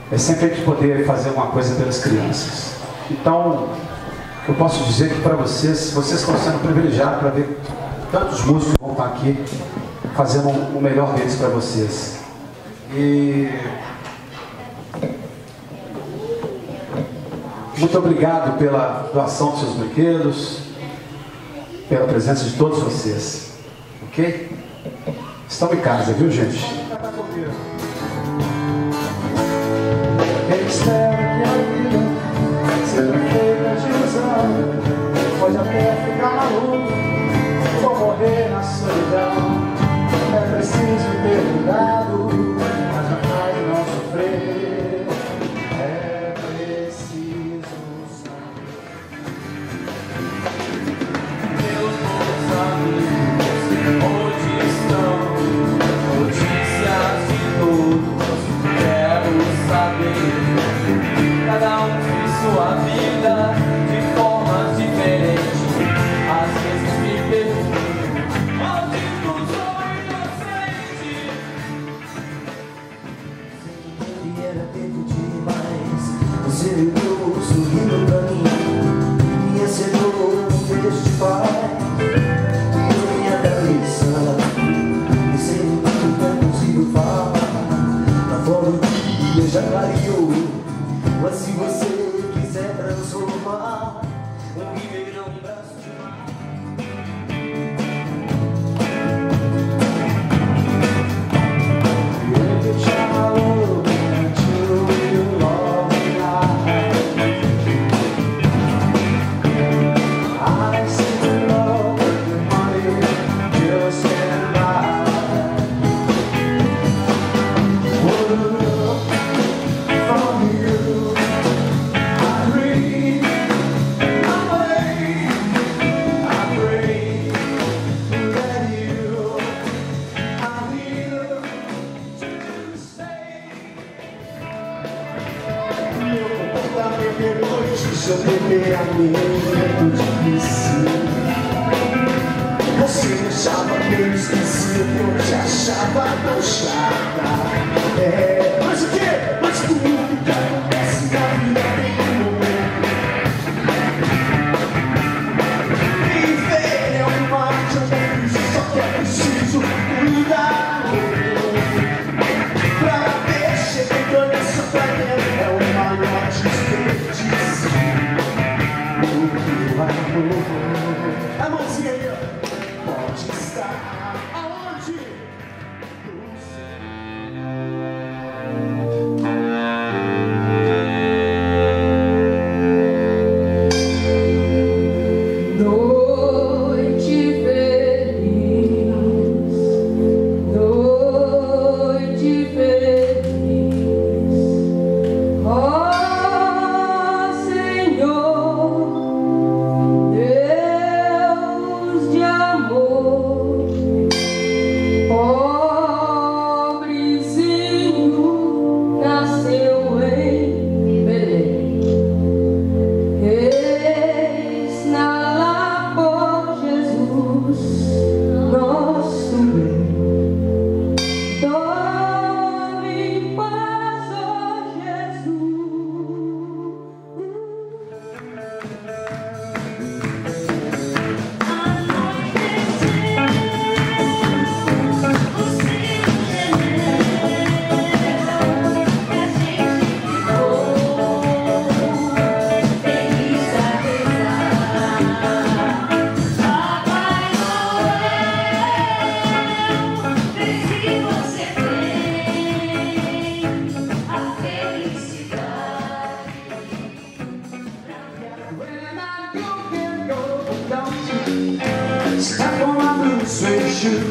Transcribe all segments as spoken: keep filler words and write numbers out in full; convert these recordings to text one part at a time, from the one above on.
é sempre a gente poder fazer uma coisa pelas crianças. Então, eu posso dizer que para vocês, vocês estão sendo privilegiados para ver tantos músicos que vão estar aqui fazendo o melhor deles para vocês. E muito obrigado pela doação dos seus brinquedos, pela presença de todos vocês. Ok? Estão em casa, viu, gente? Quem espera que a vida seja feita de ilusão, pode até ficar maluco ou morrer na solidão. É preciso ter cuidado, mas jamais não sofrer. É preciso saber. Meus bons amigos, onde estão? Notícias de todos, quero saber. Cada um vive sua vida de formas diferentes. Às vezes me pergunto, maldito sou inocente. E era tempo demais. Você olhou sorrindo pra mim e acertou um beijo de paz. E minha cabeça e sem muito não consigo falar. Lá fora o dia já clareou, mas se você quiser transformar um ribeirão em braço de mar. Seu temperamento difícil. Você me achava meio esquisito, eu te achava tão chata. É, mas o quê? Mas tudo que acontece na vida tem um momento. Viver é uma arte, eu não fiz, só que é preciso cuidar. Pra ver chegando nessa planeta é o maior desperdício. A mãozinha aí, ó. Pode estar aonde? No céu. Noite feliz, noite feliz, ó Senhor. Step on my blue suede shoe.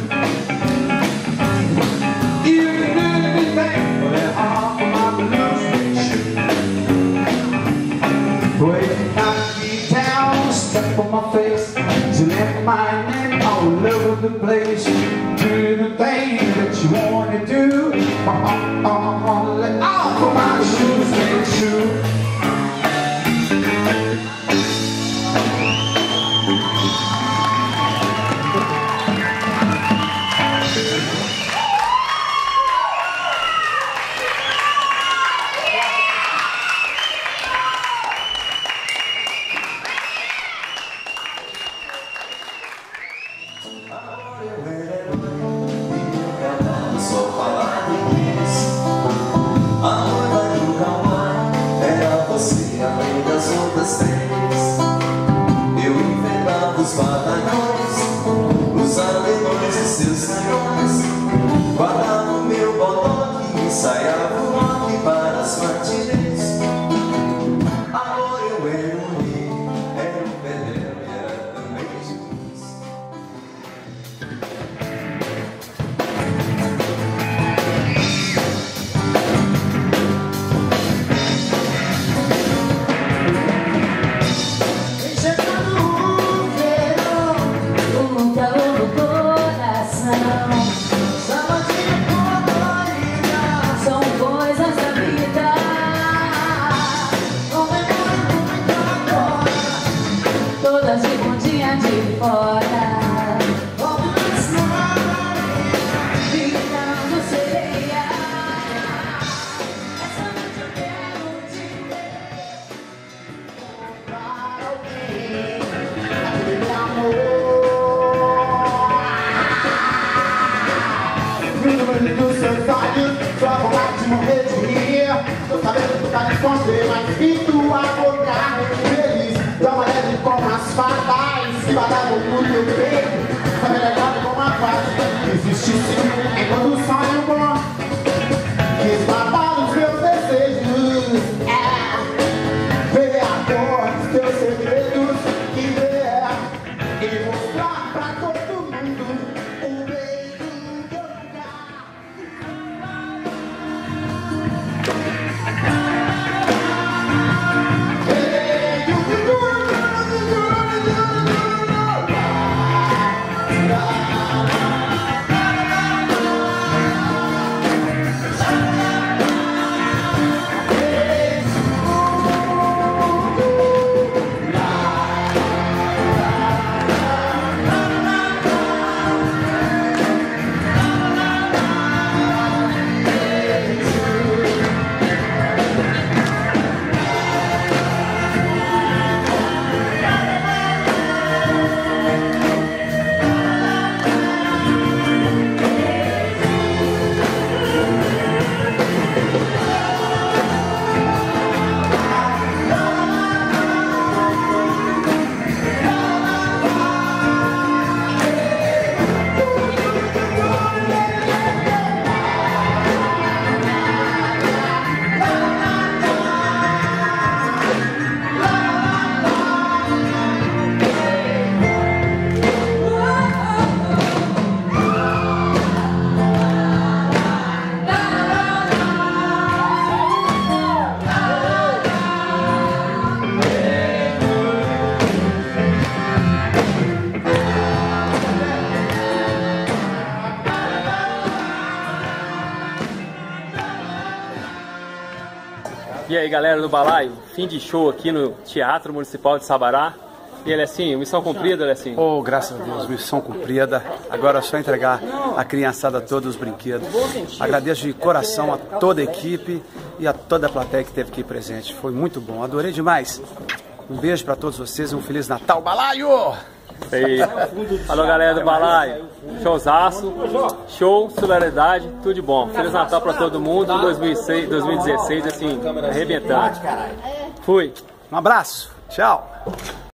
You can do anything but that off of my blue suede shoe. Way knock me down, step on my face, to let my name all over the place. Do the thing that you wanna do. Uh, uh, uh, let off of my blue suede shoe. fora. Gritando sereia. Essa noite eu quero te ver. Comprar alguém. Aquele amor. Vindo dos seus olhos, sua vontade de morrer de rir. Tô sabendo que tu tá disposto, mas vi tua boca feliz. Tão leve como as fadas que badavam no teu peito. Tá melhorado como a paz. Existisse enquanto o sonho bom quis matar os meus desejos. É, ver a cor dos teus segredos e ver e mostrar pra todo mundo o beijo que eu nunca. E aí galera do Balaio, fim de show aqui no Teatro Municipal de Sabará. E ele assim, missão cumprida, ele assim. Oh, graças a Deus, missão cumprida. Agora é só entregar a criançada todos os brinquedos. Agradeço de coração a toda a equipe e a toda a plateia que esteve aqui presente. Foi muito bom, adorei demais. Um beijo para todos vocês e um Feliz Natal, Balaio! Aí. Alô galera do Balaio, showzaço, show, solidariedade, tudo de bom. Feliz Natal pra todo mundo, dois mil e seis, dois mil e dezesseis, assim, arrebentando. Fui. Um abraço, tchau!